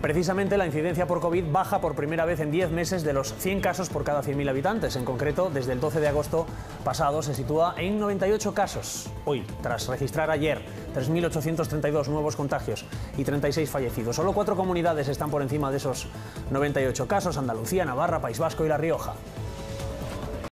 Precisamente la incidencia por COVID baja por primera vez en 10 meses de los 100 casos por cada 100.000 habitantes. En concreto, desde el 12 de agosto pasado se sitúa en 98 casos. Hoy, tras registrar ayer 3.832 nuevos contagios y 36 fallecidos. Solo 4 comunidades están por encima de esos 98 casos: Andalucía, Navarra, País Vasco y La Rioja.